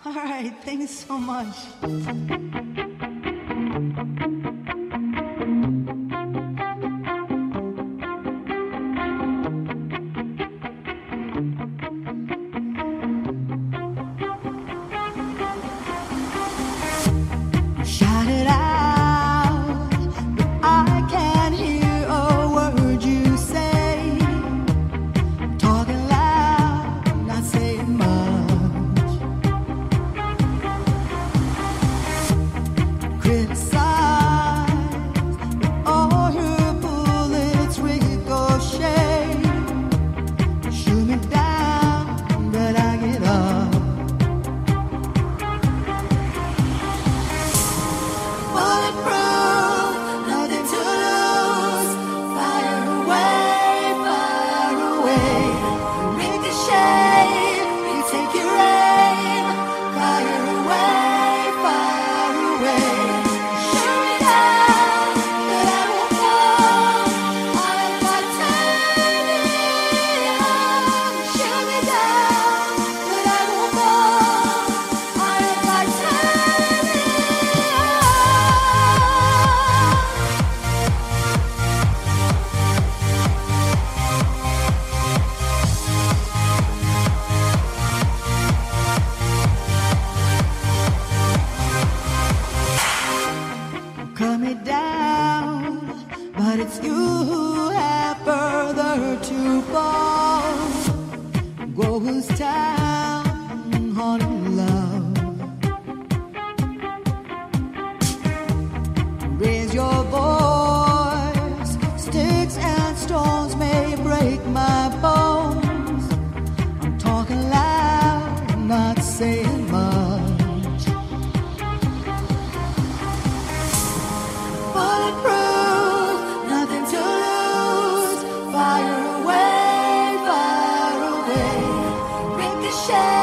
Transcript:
All right, thanks so much. Shout it out, but I can't hear a word you say. Talking loud, not saying much. Criticize, but all your bullets ricochet. Shoot me down, but I get up. Bulletproof, nothing to lose. Fire away, ricochet. You take your aim. Fire away, shoot me down, but I won't fall. I am titanium. Shoot me down, but I won't fall. I am titanium. Cut me down, but it's you who have further to fall. Ghost town, haunted love. Raise your voice, sticks and stones may break my bones. I'm talking loud, not saying much. Bulletproof, nothing to lose. Fire away, ricochet.